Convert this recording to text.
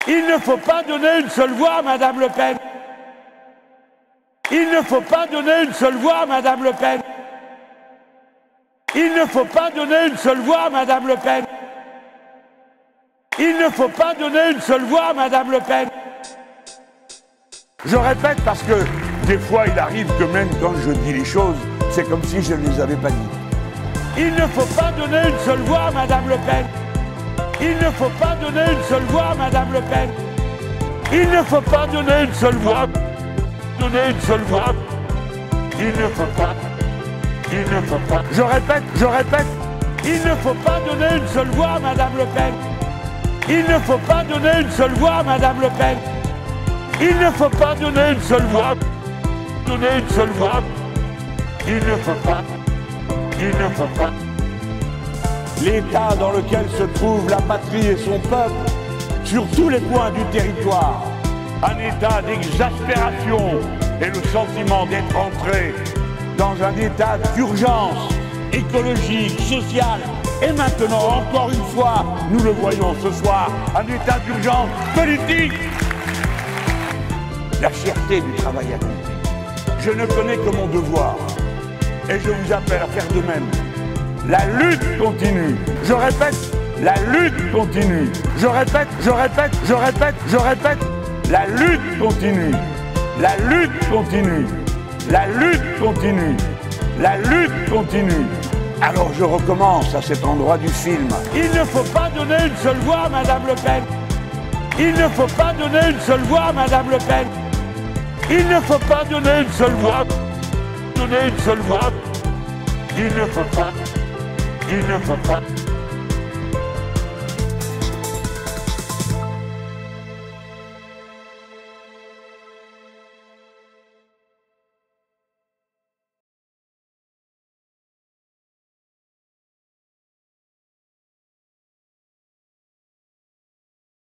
Il ne faut pas donner une seule voix à Madame Le Pen. Il ne faut pas donner une seule voix à Madame Le Pen. Il ne faut pas donner une seule voix à Madame Le Pen. Il ne faut pas donner une seule voix à Madame Le Pen. Je répète parce que des fois il arrive que même quand je dis les choses, c'est comme si je ne les avais pas dites. Il ne faut pas donner une seule voix à Madame Le Pen. Il ne faut pas donner une seule voix à Madame Le Pen. Il ne faut pas donner une seule voix. Donner une seule voix. Il ne faut pas. Il ne faut pas. Je répète. Il ne faut pas donner une seule voix à Madame Le Pen. Il ne faut pas donner une seule voix à Madame Le Pen. Il ne faut pas donner une seule voix. Donner une seule voix. Il ne faut pas. Il ne faut pas. L'état dans lequel se trouve la patrie et son peuple, sur tous les points du territoire, un état d'exaspération et le sentiment d'être entré dans un état d'urgence écologique, sociale, et maintenant, encore une fois, nous le voyons ce soir, un état d'urgence politique. La cherté du travail accompli. Je ne connais que mon devoir, et je vous appelle à faire de même. La lutte continue. Je répète, la lutte continue. Je répète. La lutte continue. La lutte continue. La lutte continue. La lutte continue. Alors je recommence à cet endroit du film. Il ne faut pas donner une seule voix à Madame Le Pen. Il ne faut pas donner une seule voix à Madame Le Pen. Il ne faut pas donner une seule voix. Donner une seule voix. Il ne faut pas. Il ne faut pas.